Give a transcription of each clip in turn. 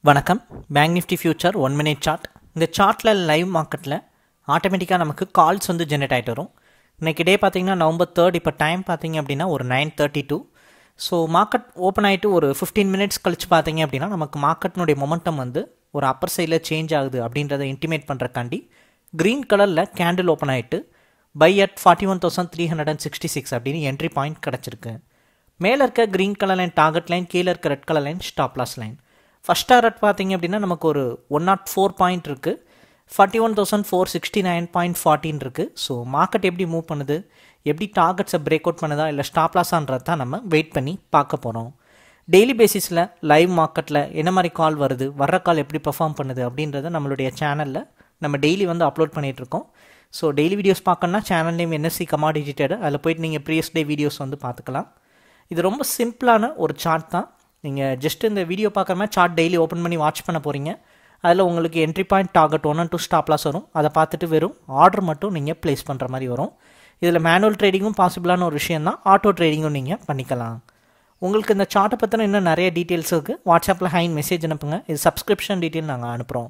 வணக்கம். Bank nifty future 1 minute chart. இந்த சார்ட்டில் லைவ் மார்க்கெட்டில் ஆட்டோமேட்டிக்காக நமக்கு கால்ஸ் வந்து ஜென்ரேட் ஆகிட்டு வரும். இன்றைக்கி டே பார்த்திங்கன்னா November 3rd. இப்போ டைம் பார்த்திங்க அப்படின்னா ஒரு 9:32. ஸோ மார்க்கெட் ஓப்பன் ஆகிட்டு ஒரு 15 minutes கழிச்சு பார்த்திங்க அப்படின்னா நமக்கு மார்க்கெட்னுடைய மொமெண்டம் வந்து ஒரு அப்பர் சைடில் சேஞ்ச் ஆகுது அப்படின்றத இன்டிமேட் பண்ணுறக்காண்டி க்ரீன் கலரில் கேண்டில் ஓப்பன் ஆகிட்டு பை அட் 41,366 அப்படின்னு என்ட்ரி பாயிண்ட் கிடச்சிருக்கு. மேலே இருக்க green colour line target line, கீழே இருக்க red colour line stop loss line. First target பார்த்திங்க அப்படின்னா நமக்கு ஒரு 104 பாயிண்ட் இருக்குது, 41,469.14 இருக்குது. ஸோ மார்க்கெட் எப்படி மூவ் பண்ணுது, எப்படி டார்கெட்ஸை பிரேக் அவுட் பண்ணுதா இல்லை ஸ்டாப் லாஸான்றது தான் நம்ம வெயிட் பண்ணி பார்க்க போகிறோம். டெய்லி பேசிஸில் லைவ் மார்க்கெட்டில் என்ன மாதிரி கால் வருது, வர்ற கால் எப்படி பெர்ஃபார்ம் பண்ணுது அப்படின்றத நம்மளுடைய சேனலில் நம்ம டெய்லி வந்து அப்லோட் பண்ணிகிட்ருக்கோம். ஸோ டெய்லி வீடியோஸ் பார்க்கணுன்னா channel name NSC commodity trader, அதில் போய்ட்டு நீங்கள் ப்ரீவியஸ் டே வீடியோஸ் வந்து பார்த்துக்கலாம். இது ரொம்ப சிம்பிளான ஒரு சார்ட் தான். நீங்கள் ஜஸ்ட் இந்த வீடியோ பார்க்குற மாதிரி சார்ட் டெய்லி ஓப்பன் பண்ணி வாட்ச் பண்ண போகிறீங்க. அதில் உங்களுக்கு entry point, target 1 and 2 stop loss வரும். அதை பார்த்துட்டு வெறும் ஆர்டர் மட்டும் நீங்கள் ப்ளேஸ் பண்ணுற மாதிரி வரும். இதில் மேனுவல் ட்ரேடிங்கும் பாசிபிளான ஒரு விஷயம் தான். ஆட்டோ ட்ரேடிங்கும் நீங்கள் பண்ணிக்கலாம். உங்களுக்கு இந்த சார்ட்டை பற்றின இன்னும் நிறைய டீட்டெயில்ஸ் இருக்குது. வாட்ஸ்அப்பில் ஹைன் மெசேஜ் அனுப்புங்க. இது சப்ஸ்கிரிப்ஷன் டீட்டெயில் நாங்கள் அனுப்புகிறோம்.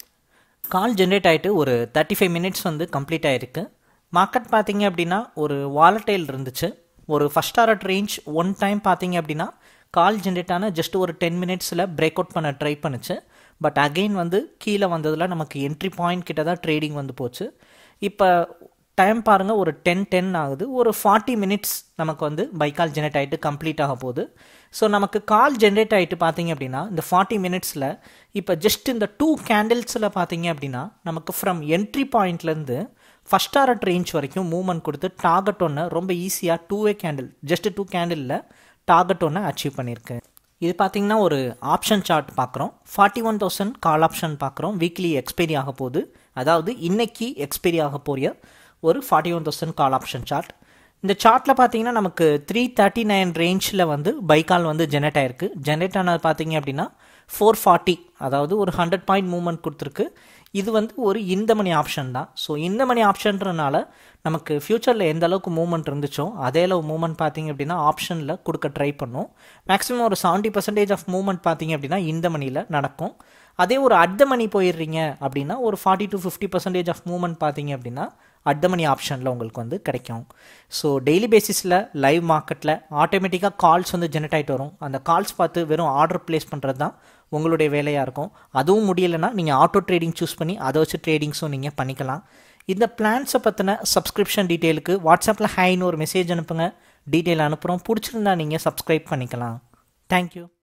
கால் ஜென்ரேட் ஆகிட்டு ஒரு 35 minutes வந்து கம்ப்ளீட் ஆகிருக்கு. மார்க்கெட் பார்த்தீங்க அப்படின்னா ஒரு வாலட்டைல் இருந்துச்சு. ஒரு first target range one time பார்த்தீங்க அப்படின்னா கால் ஜென்ரேட் ஆன ஜஸ்ட் ஒரு 10 minutesல பிரேக் அவுட் பண்ண ட்ரை பண்ணுச்சு. பட் அகெயின் வந்து கீழே வந்ததில் நமக்கு என்ட்ரி பாயிண்ட் கிட்ட தான் ட்ரேடிங் வந்து போச்சு. இப்போ டைம் பாருங்கள், ஒரு 10:10 ஆகுது. ஒரு 40 minutes நமக்கு வந்து பை கால் ஜென்ரேட் ஆகிட்டு கம்ப்ளீட் ஆக போகுது. ஸோ நமக்கு கால் ஜென்ரேட் ஆகிட்டு பார்த்தீங்க அப்படின்னா இந்த 40 minutesல இப்போ ஜஸ்ட் இந்த 2 candlesல பார்த்தீங்க அப்படின்னா நமக்கு ஃப்ரம் என்ட்ரி பாயிண்ட்லேருந்து ஃபஸ்ட் டாரட் ரேஞ்ச் வரைக்கும் மூவ்மெண்ட் கொடுத்து டார்கெட் ஒன்று ரொம்ப ஈஸியாக 2 கேண்டில், ஜஸ்ட் 2 கேண்டிலில் டார்கெட் ஒன்று அச்சீவ் பண்ணியிருக்கு. இது பார்த்திங்கன்னா ஒரு ஆப்ஷன் சார்ட் பார்க்குறோம். 41,000 கால் ஆப்ஷன் பார்க்குறோம். வீக்லி எக்ஸ்பைரி ஆக போகுது, அதாவது இன்னைக்கு எக்ஸ்பைரி ஆக போகிற ஒரு 41,000 கால் ஆப்ஷன் சார்ட். இந்த சார்ட்டில் பார்த்தீங்கன்னா நமக்கு 339 ரேஞ்சில் வந்து பைக்கால் வந்து ஜென்ரேட் ஆகிருக்கு. ஜென்ரேட் ஆனது பார்த்தீங்க அப்படின்னா 440, அதாவது ஒரு 100 பாயிண்ட் மூவ்மெண்ட் கொடுத்துருக்கு. இது வந்து ஒரு இந்த மணி ஆப்ஷன் தான். ஸோ இந்த மணி ஆப்ஷன்றனால நமக்கு ஃப்யூச்சரில் எந்த அளவுக்கு மூவ்மெண்ட் இருந்துச்சோ அதே அளவு மூவ்மெண்ட் பார்த்தீங்க அப்படின்னா ஆப்ஷனில் கொடுக்க ட்ரை பண்ணும். மேக்ஸிமம் ஒரு 70% ஆஃப் மூவ்மெண்ட் பார்த்தீங்க அப்படின்னா இந்த மணியில் நடக்கும். அதே ஒரு அட் த மணி போயிடுறீங்க அப்படின்னா ஒரு 40 to 50% ஆஃப் மூவ்மெண்ட் பார்த்தீங்க அப்படின்னா அட் த மணி ஆப்ஷனில் உங்களுக்கு வந்து கிடைக்கும். ஸோ டெய்லி பேசிஸில் லைவ் மார்க்கெட்டில் ஆட்டோமேட்டிக்காக கால்ஸ் வந்து ஜென்ரேட் ஆகிட்டு வரும். அந்த கால்ஸ் பார்த்து வெறும் ஆர்டர் ப்ளேஸ் பண்ணுறது தான் உங்களுடைய வேலையாக இருக்கும். அதுவும் முடியலைன்னா நீங்கள் ஆட்டோ ட்ரேடிங் சூஸ் பண்ணி அதை வச்சு ட்ரேடிங்ஸும் நீங்கள் பண்ணிக்கலாம். இந்த பிளான்ஸை பற்றின சப்ஸ்கிரிப்ஷன் டீட்டெயிலுக்கு வாட்ஸ்அப்பில் ஹைன்னு ஒரு மெசேஜ் அனுப்புங்க. டீட்டெயில் அனுப்புகிறோம். பிடிச்சிருந்தா நீங்கள் சப்ஸ்கிரைப் பண்ணிக்கலாம். தேங்க்யூ.